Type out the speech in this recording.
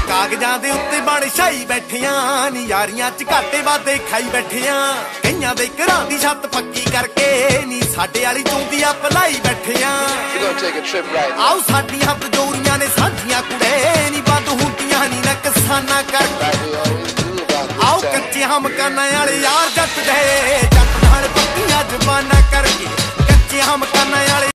कागजां दे उत्ते बण छाई बैठियां नी यारियां च घाटे वादे खाई बैठियां कईयां दे घरां दी छत पक्की करके नी साडे वाली चौंदियां भलाई बैठियां आओ साडियां तजोरियां ने साझियां कुड़े नी बंद हुंदियां नी नकसाना करके आओ कच्चे मकानां वाले यार जट दे जट नाल पक्कियां जबाना करके कच्चे मकानां वाले